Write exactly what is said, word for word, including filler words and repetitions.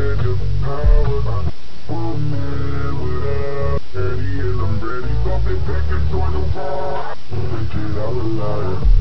and your power. One man without Eddie, and I'm ready. Something back and join the war. Make it out alive.